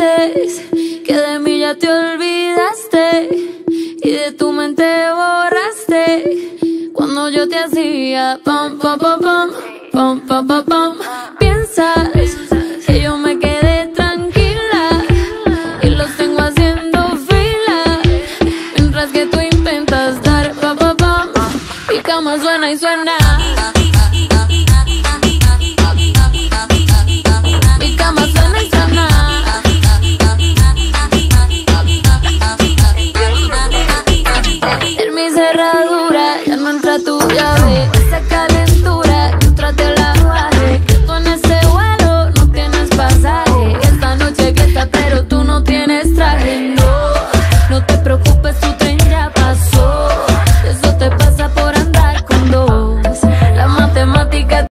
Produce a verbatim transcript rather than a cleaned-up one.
dices que de mí ya te olvidaste y de tu mente borraste cuando yo te hacía pam, pam, pam, pam, pam, pam, pam, pam. Piensas que yo me quedé tranquila y los tengo haciendo fila mientras que tú intentas dar pam, pam, pam. Mi cama suena y suena.